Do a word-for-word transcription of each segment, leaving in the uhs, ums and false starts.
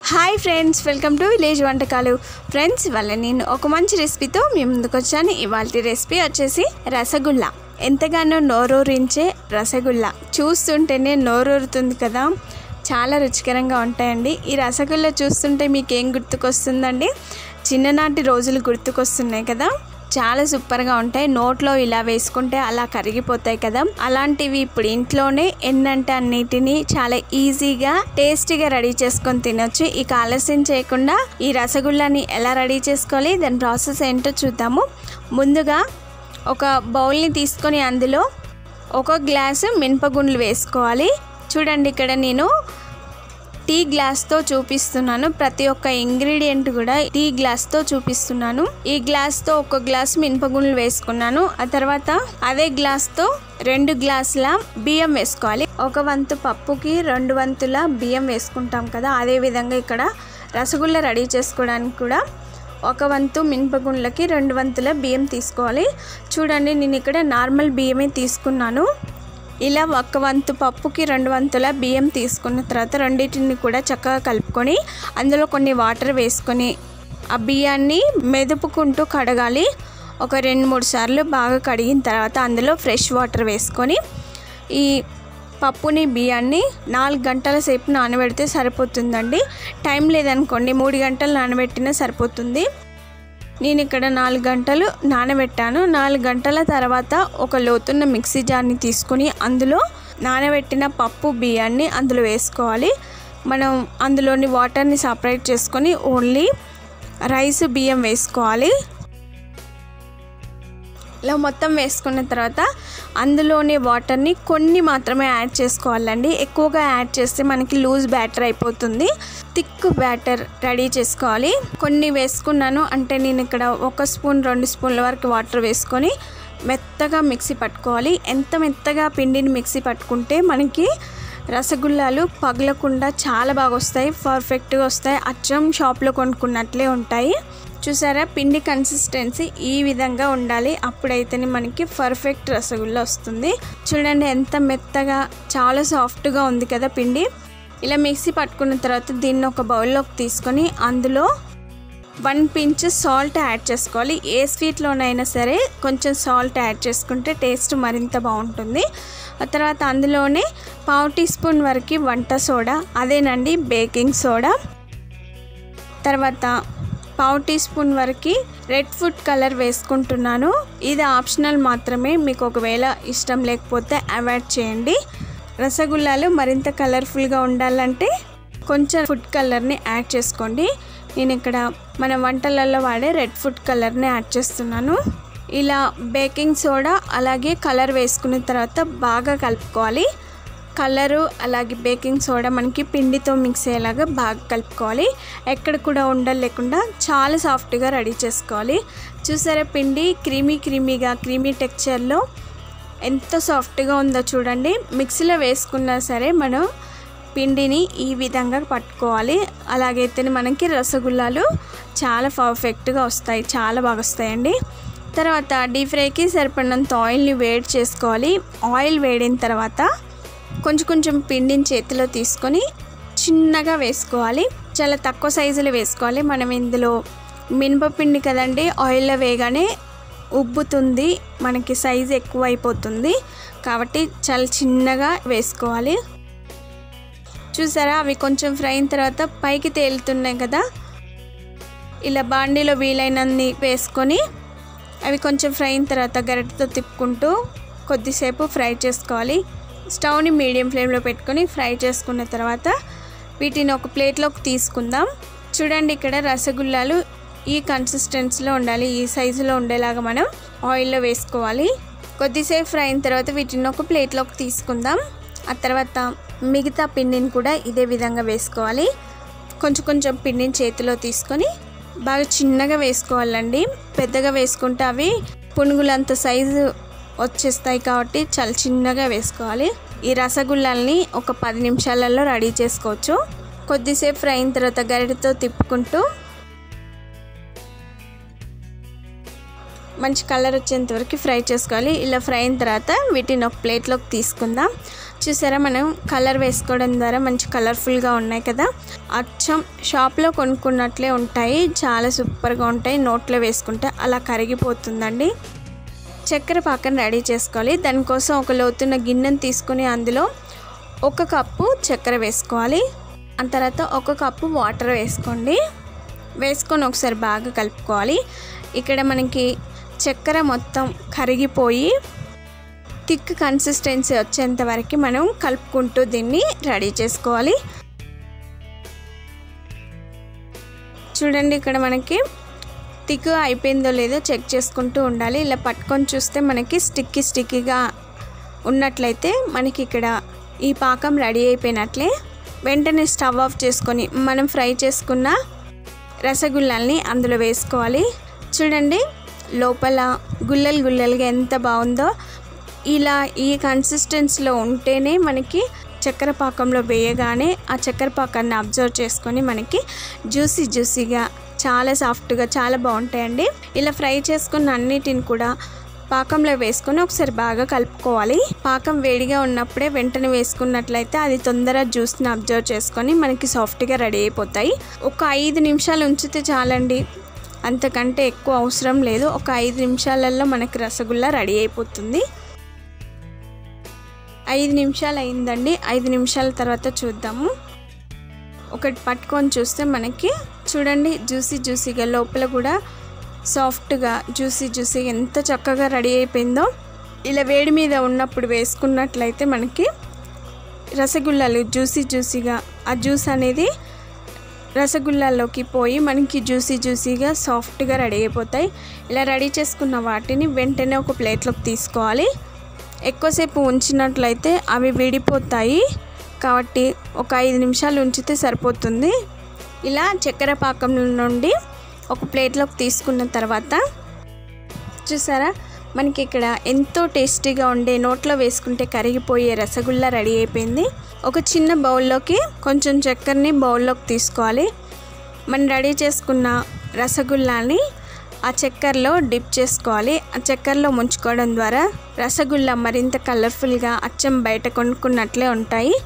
Hi friends, welcome to village వంటకాలు. Friends, ఇవాళ నేను ఒక మంచి రెసిపీతో మీ ముందుకు వచ్చాను. ఇవాళ రెసిపీ వచ్చేసి రసగుల్లా. ఎంతగానో నోరూరించే రసగుల్లా. చూస్తుంటేనే నోరూరుతుంది కదా, చాలా రుచికరంగా ఉంటాయండి. ఈ రసగుల్లా చూస్తుంటే మీకు ఏం గుర్తుకొస్తుందండి? చిన్ననాటి రోజులు గుర్తుకొస్తున్నాయి కదా. చాలా సూపర్గా ఉంటాయి. నోట్లో ఇలా వేసుకుంటే అలా కరిగిపోతాయి కదా. అలాంటివి ఇప్పుడు ఇంట్లోనే ఎన్నంటే అన్నిటిని చాలా ఈజీగా టేస్టీగా రెడీ చేసుకొని తినొచ్చు. ఇక ఆలస్యం చేయకుండా ఈ రసగుల్లాని ఎలా రెడీ చేసుకోవాలి, దాని ప్రాసెస్ ఏంటో చూద్దాము. ముందుగా ఒక బౌల్ని తీసుకొని అందులో ఒక గ్లాసు మినపగుండ్లు వేసుకోవాలి. చూడండి, ఇక్కడ నేను టీ గ్లాస్తో చూపిస్తున్నాను. ప్రతి ఒక్క ఇంగ్రీడియంట్ కూడా టీ గ్లాస్తో చూపిస్తున్నాను. ఈ గ్లాస్తో ఒక గ్లాస్ మినపగుండ్లు వేసుకున్నాను. ఆ తర్వాత అదే గ్లాస్తో రెండు గ్లాసుల బియ్యం వేసుకోవాలి. ఒక వంతు పప్పుకి రెండు వంతుల బియ్యం వేసుకుంటాం కదా, అదే విధంగా ఇక్కడ రసగుల్లా రెడీ చేసుకోవడానికి కూడా ఒక వంతు మినపగుండ్లకి రెండు వంతుల బియ్యం తీసుకోవాలి. చూడండి, నేను ఇక్కడ నార్మల్ బియ్యమే తీసుకున్నాను. ఇలా ఒక వంతు పప్పుకి రెండు వంతుల బియ్యం తీసుకున్న తర్వాత రెండింటిని కూడా చక్కగా కలుపుకొని అందులో కొన్ని వాటర్ వేసుకొని ఆ బియ్యాన్ని మెదుపుకుంటూ కడగాలి. ఒక రెండు మూడు సార్లు బాగా కడిగిన తర్వాత అందులో ఫ్రెష్ వాటర్ వేసుకొని ఈ పప్పుని బియ్యాన్ని నాలుగు గంటల సేపు నానబెడితే సరిపోతుందండి. టైం లేదనుకోండి మూడు గంటలు నానబెట్టినా సరిపోతుంది. నేను ఇక్కడ నాలుగు గంటలు నానబెట్టాను. నాలుగు గంటల తర్వాత ఒక లోతున్న మిక్సీ జార్ని తీసుకుని అందులో నానబెట్టిన పప్పు బియ్యాన్ని అందులో వేసుకోవాలి. మనం అందులోని వాటర్ని సపరేట్ చేసుకొని ఓన్లీ రైస్ బియ్యం వేసుకోవాలి. ఇలా మొత్తం వేసుకున్న తర్వాత అందులోని వాటర్ని కొన్ని మాత్రమే యాడ్ చేసుకోవాలండి. ఎక్కువగా యాడ్ చేస్తే మనకి లూజ్ బ్యాటర్ అయిపోతుంది. థిక్ బ్యాటర్ రెడీ చేసుకోవాలి. కొన్ని వేసుకున్నాను అంటే నేను ఇక్కడ ఒక స్పూన్ రెండు స్పూన్ల వరకు వాటర్ వేసుకొని మెత్తగా మిక్సీ పట్టుకోవాలి. ఎంత మెత్తగా పిండిని మిక్సీ పట్టుకుంటే మనకి రసగుల్లాలు పగలకుండా చాలా బాగా వస్తాయి, పర్ఫెక్ట్గా వస్తాయి. అచ్చం షాప్లో కొనుక్కున్నట్లే ఉంటాయి. చూసారా, పిండి కన్సిస్టెన్సీ ఈ విధంగా ఉండాలి. అప్పుడైతేనే మనకి పర్ఫెక్ట్ రసగుల్లా వస్తుంది. చూడండి, ఎంత మెత్తగా చాలా సాఫ్ట్గా ఉంది కదా పిండి. ఇలా మిక్సీ పట్టుకున్న తర్వాత దీన్ని ఒక బౌల్లోకి తీసుకొని అందులో వన్ పించ్ సాల్ట్ యాడ్ చేసుకోవాలి. ఏ స్వీట్లోనైనా సరే కొంచెం సాల్ట్ యాడ్ చేసుకుంటే టేస్ట్ మరింత బాగుంటుంది. ఆ తర్వాత అందులోనే పావు టీ స్పూన్ వరకు వంట సోడా, అదేనండి బేకింగ్ సోడా. తర్వాత పావు టీ స్పూన్ వరకు రెడ్ ఫుడ్ కలర్ వేసుకుంటున్నాను. ఇది ఆప్షనల్ మాత్రమే, మీకు ఒకవేళ ఇష్టం లేకపోతే అవాయిడ్ చేయండి. రసగుల్లాలు మరింత కలర్ఫుల్గా ఉండాలంటే కొంచెం ఫుడ్ కలర్ని యాడ్ చేసుకోండి. నేను ఇక్కడ మన వంటలలో వాడే రెడ్ ఫుడ్ కలర్ని యాడ్ చేస్తున్నాను. ఇలా బేకింగ్ సోడా అలాగే కలర్ వేసుకున్న తర్వాత బాగా కలుపుకోవాలి. కలరు అలాగే బేకింగ్ సోడా మనకి పిండితో మిక్స్ అయ్యేలాగా బాగా కలుపుకోవాలి. ఎక్కడ కూడా ఉండలు లేకుండా చాలా సాఫ్ట్గా రెడీ చేసుకోవాలి. చూసారా, పిండి క్రీమీ క్రీమీగా క్రీమీ టెక్స్చర్లో ఎంత సాఫ్ట్గా ఉందో చూడండి. మిక్సీలో వేసుకున్నా సరే మనం పిండిని ఈ విధంగా పట్టుకోవాలి. అలాగైతేనే మనకి రసగుల్లాలు చాలా పర్ఫెక్ట్గా వస్తాయి, చాలా బాగా వస్తాయండి. తర్వాత డీప్ ఫ్రైకి సరిపడినంత ఆయిల్ని వేడి చేసుకోవాలి. ఆయిల్ వేడిన తర్వాత కొంచెం కొంచెం పిండిని చేతిలో తీసుకొని చిన్నగా వేసుకోవాలి. చాలా తక్కువ సైజులో వేసుకోవాలి. మనం ఇందులో మినపపిండి కదండి, ఆయిల్లో వేయగానే ఉబ్బుతుంది, మనకి సైజు ఎక్కువ అయిపోతుంది. కాబట్టి చాలా చిన్నగా వేసుకోవాలి. చూసారా, అవి కొంచెం ఫ్రై అయిన తర్వాత పైకి తేలుతున్నాయి కదా. ఇలా బాండీలో వీలైనన్ని వేసుకొని అవి కొంచెం ఫ్రై అయిన తర్వాత గరిటెతో తిప్పుకుంటూ కొద్దిసేపు ఫ్రై చేసుకోవాలి. స్టవ్ని మీడియం ఫ్లేమ్లో పెట్టుకొని ఫ్రై చేసుకున్న తర్వాత వీటిని ఒక ప్లేట్లోకి తీసుకుందాం. చూడండి, ఇక్కడ రసగుల్లాలు ఈ కన్సిస్టెన్సీలో ఉండాలి, ఈ సైజులో ఉండేలాగా మనం ఆయిల్లో వేసుకోవాలి. కొద్దిసేపు ఫ్రై అయిన తర్వాత వీటిని ఒక ప్లేట్లోకి తీసుకుందాం. ఆ తర్వాత మిగతా పిండిని కూడా ఇదే విధంగా వేసుకోవాలి. కొంచెం కొంచెం పిండిని చేతిలో తీసుకొని బాగా చిన్నగా వేసుకోవాలండి. పెద్దగా వేసుకుంటే అవి పునుగులంత సైజు వచ్చేస్తాయి కాబట్టి చాలా చిన్నగా వేసుకోవాలి. ఈ రసగుల్లాల్ని ఒక పది నిమిషాలలో రెడీ చేసుకోవచ్చు. కొద్దిసేపు ఫ్రై అయిన తర్వాత గరిటెతో తిప్పుకుంటూ మంచి కలర్ వచ్చేంత వరకు ఫ్రై చేసుకోవాలి. ఇలా ఫ్రై అయిన తర్వాత వీటిని ఒక ప్లేట్లోకి తీసుకుందాం. చూసారా మనం కలర్ వేసుకోవడం ద్వారా మంచి కలర్ఫుల్గా ఉన్నాయి కదా, అచ్చం షాప్లో కొనుక్కున్నట్లే ఉంటాయి. చాలా సూపర్గా ఉంటాయి. నోట్లో వేసుకుంటే అలా కరిగిపోతుందండి. చక్కెర పాకం రెడీ చేసుకోవాలి. దానికోసం ఒక లోతున్న గిన్నెను తీసుకుని అందులో ఒక కప్పు చక్కెర వేసుకోవాలి. ఆ తర్వాత ఒక కప్పు వాటర్ వేసుకోండి. వేసుకొని ఒకసారి బాగా కలుపుకోవాలి. ఇక్కడ మనకి చక్కెర మొత్తం కరిగిపోయి థిక్ కన్సిస్టెన్సీ వచ్చేంత వరకు మనం కలుపుకుంటూ దీన్ని రెడీ చేసుకోవాలి. చూడండి ఇక్కడ మనకి థిక్ అయిపోయిందో లేదో చెక్ చేసుకుంటూ ఉండాలి. ఇలా పట్టుకొని చూస్తే మనకి స్టిక్కీ స్టిక్కీగా ఉన్నట్లయితే మనకి ఇక్కడ ఈ పాకం రెడీ అయిపోయినట్లే. వెంటనే స్టవ్ ఆఫ్ చేసుకొని మనం ఫ్రై చేసుకున్న రసగుల్లాల్ని అందులో వేసుకోవాలి. చూడండి లోపల గుల్లలు గుల్లలుగా ఎంత బాగుందో. ఇలా ఈ కన్సిస్టెన్సీలో ఉంటేనే మనకి చక్కెర పాకంలో వేయగానే ఆ చక్కెర పాకాన్ని అబ్జర్వ్ చేసుకొని మనకి జ్యూసీ జ్యూసీగా చాలా సాఫ్ట్గా చాలా బాగుంటాయండి. ఇలా ఫ్రై చేసుకున్న అన్నిటిని కూడా పాకంలో వేసుకొని ఒకసారి బాగా కలుపుకోవాలి. పాకం వేడిగా ఉన్నప్పుడే వెంటనే వేసుకున్నట్లయితే అది తొందరగా జ్యూస్ని అబ్జర్వ్ చేసుకొని మనకి సాఫ్ట్గా రెడీ అయిపోతాయి. ఒక ఐదు నిమిషాలు ఉంచితే చాలండి, అంతకంటే ఎక్కువ అవసరం లేదు. ఒక ఐదు నిమిషాలలో మనకి రసగుల్లా రెడీ అయిపోతుంది. ఐదు నిమిషాలు అయిందండి. ఐదు నిమిషాల తర్వాత చూద్దాము. ఒకటి పట్టుకొని చూస్తే మనకి చూడండి జ్యూసీ జ్యూసీగా లోపల కూడా సాఫ్ట్గా జ్యూసీ జ్యూసీగా ఎంత చక్కగా రెడీ అయిపోయిందో. ఇలా వేడి మీద ఉన్నప్పుడు వేసుకున్నట్లయితే మనకి రసగుల్లాలు జ్యూసీ జ్యూసీగా ఆ జ్యూస్ అనేది రసగుల్లాల్లోకి పోయి మనకి జ్యూసీ జ్యూసీగా సాఫ్ట్గా రెడీ అయిపోతాయి. ఇలా రెడీ చేసుకున్న వాటిని వెంటనే ఒక ప్లేట్లోకి తీసుకోవాలి. ఎక్కువసేపు ఉంచినట్లయితే అవి విడిపోతాయి కాబట్టి ఒక ఐదు నిమిషాలు ఉంచితే సరిపోతుంది. ఇలా చక్కెర పాకం నుండి ఒక ప్లేట్లోకి తీసుకున్న తర్వాత చూసారా మనకి ఇక్కడ ఎంతో టేస్టీగా ఉండే నోట్లో వేసుకుంటే కరిగిపోయే రసగుల్లా రెడీ అయిపోయింది. ఒక చిన్న బౌల్లోకి కొంచెం చక్కెరని బౌల్లోకి తీసుకోవాలి. మనం రెడీ చేసుకున్న రసగుల్లాని ఆ చక్కెరలో డిప్ చేసుకోవాలి. ఆ చక్కెరలో ముంచుకోవడం ద్వారా రసగుల్లా మరింత కలర్ఫుల్గా అచ్చం బయట కొనుక్కున్నట్లే ఉంటాయి.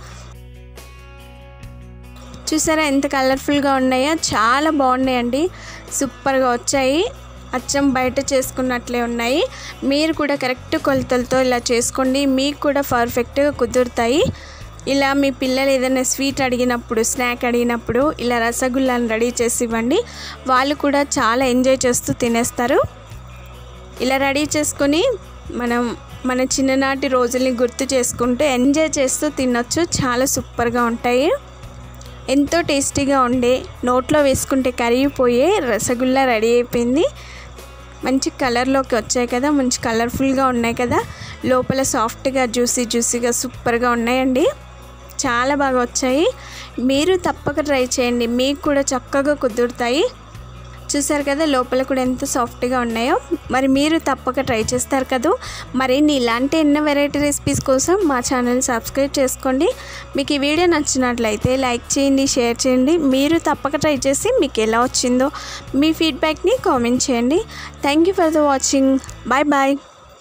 చూసారా ఎంత కలర్ఫుల్గా ఉన్నాయో, చాలా బాగున్నాయండి. సూపర్గా వచ్చాయి. అచ్చం బయట చేసుకున్నట్లే ఉన్నాయి. మీరు కూడా కరెక్ట్ కొలతలతో ఇలా చేసుకోండి, మీకు కూడా పర్ఫెక్ట్గా కుదురుతాయి. ఇలా మీ పిల్లలు ఏదైనా స్వీట్ అడిగినప్పుడు స్నాక్ అడిగినప్పుడు ఇలా రసగుల్లాని రెడీ చేసి ఇవ్వండి. వాళ్ళు కూడా చాలా ఎంజాయ్ చేస్తూ తినేస్తారు. ఇలా రెడీ చేసుకొని మనం మన చిన్ననాటి రోజుల్ని గుర్తు చేసుకుంటూ ఎంజాయ్ చేస్తూ తినొచ్చు. చాలా సూపర్గా ఉంటాయి. ఎంతో టేస్టీగా ఉండే నోట్లో వేసుకుంటే కరిగిపోయే రసగుల్లా రెడీ అయిపోయింది. మంచి కలర్లోకి వచ్చాయి కదా, మంచి కలర్ఫుల్గా ఉన్నాయి కదా, లోపల సాఫ్ట్గా జ్యూసీ జ్యూసీగా సూపర్గా ఉన్నాయండి. చాలా బాగా వచ్చాయి. మీరు తప్పక ట్రై చేయండి, మీకు కూడా చక్కగా కుదురుతాయి. చూసారు కదా లోపల కూడా ఎంత సాఫ్ట్గా ఉన్నాయో. మరి మీరు తప్పక ట్రై చేస్తారు కదా. మరిన్ని ఇలాంటి ఎన్నో వెరైటీ రెసిపీస్ కోసం మా ఛానల్ సబ్స్క్రైబ్ చేసుకోండి. మీకు ఈ వీడియో నచ్చినట్లయితే లైక్ చేయండి, షేర్ చేయండి. మీరు తప్పక ట్రై చేసి మీకు ఎలా వచ్చిందో మీ ఫీడ్బ్యాక్ని కామెంట్ చేయండి. Thank you for the watching. Bye bye.